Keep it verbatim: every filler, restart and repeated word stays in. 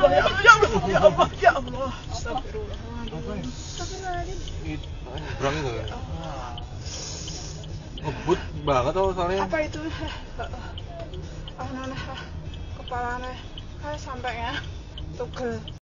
Allah, ya Allah, ya Allah, ya Allah, ya Allah. Astagfirullahaladzim. Itu berang itu ya. Ngebut banget tuh soalnya. Apa itu? Ah, nana, kepalanya, kayak sampai ya, tugel.